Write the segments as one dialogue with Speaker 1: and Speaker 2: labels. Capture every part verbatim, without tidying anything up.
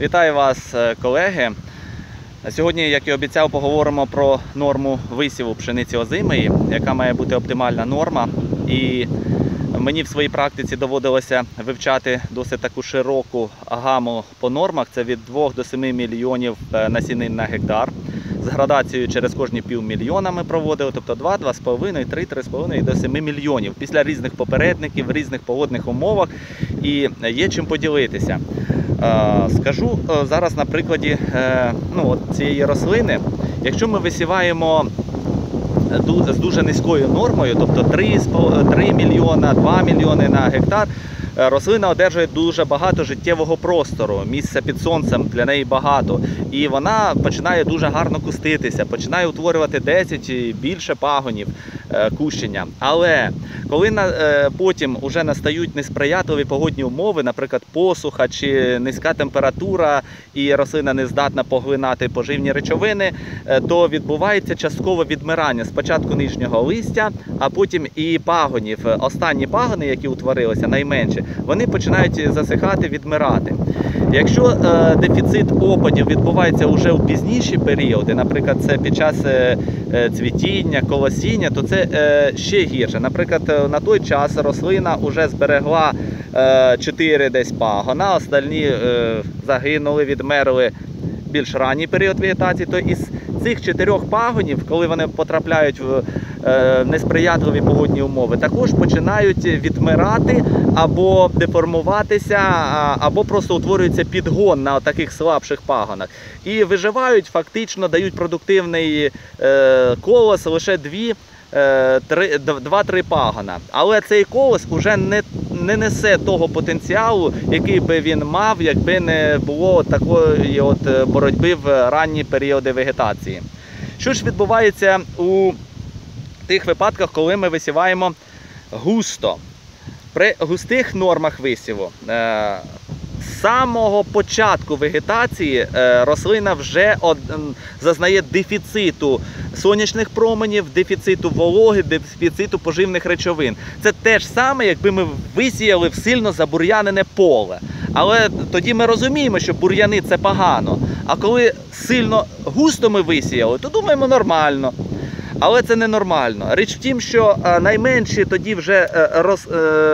Speaker 1: Вітаю вас, колеги! Сьогодні, як і обіцяв, поговоримо про норму висіву пшениці озимої, яка має бути оптимальна норма. І мені в своїй практиці доводилося вивчати досить таку широку гаму по нормах. Це від двох до семи мільйонів насінин на гектар. З градацією через кожні півмільйона ми проводили, тобто два, два з половиною, три, три з половиною до семи мільйонів після різних попередників, в різних погодних умовах, і є чим поділитися. Скажу зараз на прикладі ну, от цієї рослини. Якщо ми висіваємо з дуже низькою нормою, тобто три мільйона, два мільйони на гектар, рослина одержує дуже багато життєвого простору, місця під сонцем для неї багато. І вона починає дуже гарно куститися, починає утворювати десять і більше пагонів кущення. Але коли на, потім вже настають несприятливі погодні умови, наприклад, посуха чи низька температура, і рослина не здатна поглинати поживні речовини, то відбувається часткове відмирання спочатку нижнього листя, а потім і пагонів. Останні пагони, які утворилися, найменші, вони починають засихати, відмирати. Якщо е, дефіцит опадів відбувається вже в пізніші періоди, наприклад, це під час е, цвітіння, колосіння, то це е, ще гірше. Наприклад, на той час рослина вже зберегла е, чотири десь пагона, остальні е, загинули, відмерли більш ранній період вегетації, то із цих чотирьох пагонів, коли вони потрапляють в е, несприятливі погодні умови, також починають відмирати або деформуватися, або просто утворюється підгон на таких слабших пагонах. І виживають, фактично дають продуктивний е, колос лише дві, два-три пагона. Але цей колос вже не, не несе того потенціалу, який би він мав, якби не було такої от боротьби в ранні періоди вегетації. Що ж відбувається у тих випадках, коли ми висіваємо густо? При густих нормах висіву з самого початку вегетації рослина вже зазнає дефіциту сонячних променів, дефіциту вологи, дефіциту поживних речовин. Це те ж саме, якби ми висіяли в сильно забур'янене поле. Але тоді ми розуміємо, що бур'яни – це погано. А коли сильно густо ми висіяли, то думаємо нормально. Але це ненормально. Річ в тім, що найменші тоді вже рос,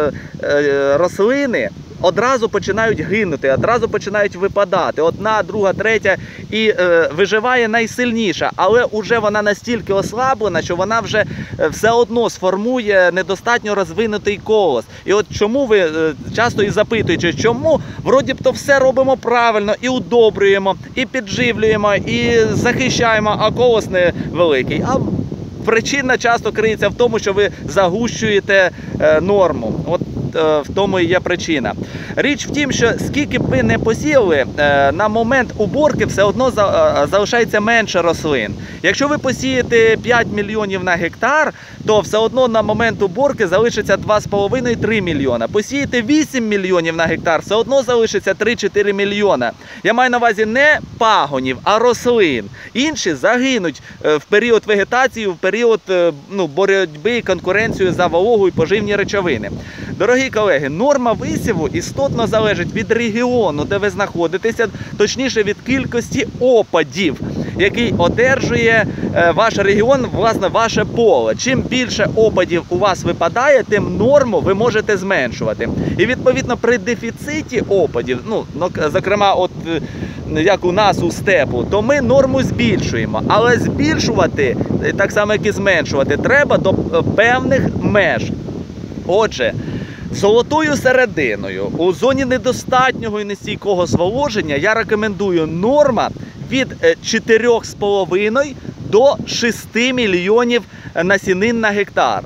Speaker 1: рослини одразу починають гинути, одразу починають випадати. Одна, друга, третя. І е, виживає найсильніша. Але вже вона настільки ослаблена, що вона вже все одно сформує недостатньо розвинутий колос. І от чому ви е, часто і запитуєте, чому вроді б то все робимо правильно, і удобрюємо, і підживлюємо, і захищаємо, а колос невеликий. А причина часто криється в тому, що ви загущуєте е, норму. От в тому і є причина. Річ в тім, що скільки б ви не посіяли, на момент уборки все одно залишається менше рослин. Якщо ви посієте п'ять мільйонів на гектар, то все одно на момент уборки залишиться два з половиною - три мільйона. Посієте вісім мільйонів на гектар, все одно залишиться три-чотири мільйона. Я маю на увазі не пагонів, а рослин. Інші загинуть в період вегетації, в період ну, боротьби і конкуренції за вологу і поживні речовини. Дорогі колеги, норма висіву істотно залежить від регіону, де ви знаходитеся, точніше від кількості опадів, який одержує ваш регіон, власне, ваше поле. Чим більше опадів у вас випадає, тим норму ви можете зменшувати. І відповідно при дефіциті опадів, ну, зокрема, от як у нас у степу, то ми норму збільшуємо. Але збільшувати, так само як і зменшувати, треба до певних меж. Отже, золотою серединою у зоні недостатнього і нестійкого зволоження я рекомендую норма від чотирьох з половиною до шести мільйонів насінин на гектар.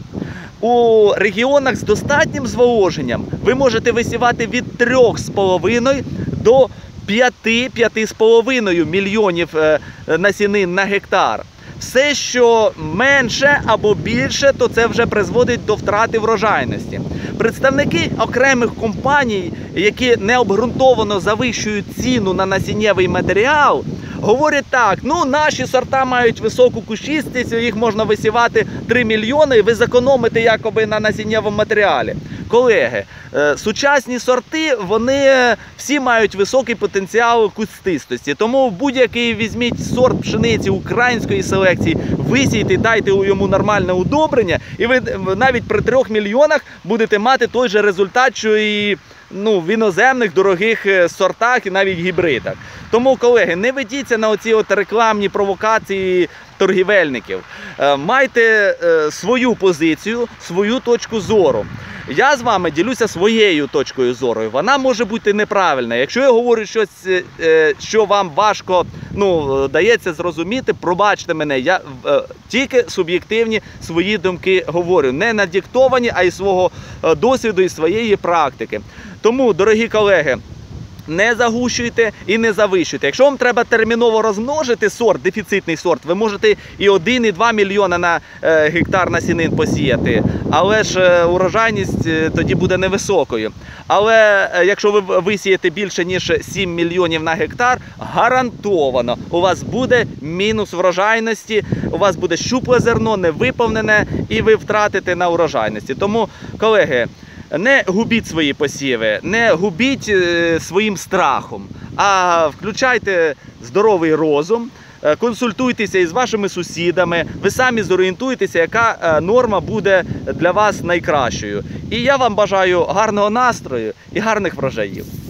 Speaker 1: У регіонах з достатнім зволоженням ви можете висівати від трьох з половиною до п'яти з половиною мільйонів насінин на гектар. Все, що менше або більше, то це вже призводить до втрати врожайності. Представники окремих компаній, які необґрунтовано завищують ціну на насіннєвий матеріал, говорять так, ну наші сорта мають високу кущистість, їх можна висівати три мільйони, і ви зекономите якоби на насіннєвому матеріалі. Колеги, сучасні сорти, вони всі мають високий потенціал кустистості. Тому будь-який візьміть сорт пшениці української селекції, висійте, дайте йому нормальне удобрення, і ви навіть при трьох мільйонах будете мати той же результат, що і ну, в іноземних дорогих сортах і навіть гібридах. Тому, колеги, не ведіться на оці от рекламні провокації торгівельників. Майте свою позицію, свою точку зору. Я з вами ділюся своєю точкою зору. Вона може бути неправильна. Якщо я говорю щось, що вам важко, ну, дається зрозуміти, пробачте мене, я е, тільки суб'єктивні свої думки говорю. Не надиктовані, а із свого досвіду і своєї практики. Тому, дорогі колеги, не загущуйте і не завищуйте. Якщо вам треба терміново розмножити сорт, дефіцитний сорт, ви можете і один, і два мільйона на е, гектар насінин посіяти. Але ж е, урожайність е, тоді буде невисокою. Але е, якщо ви висієте більше, ніж сім мільйонів на гектар, гарантовано у вас буде мінус врожайності, у вас буде щупле зерно, невиповнене, і ви втратите на урожайності. Тому, колеги, не губіть свої посіви, не губіть е, своїм страхом, а включайте здоровий розум, е, консультуйтеся із вашими сусідами, ви самі зорієнтуєтеся, яка е, норма буде для вас найкращою. І я вам бажаю гарного настрою і гарних врожаїв.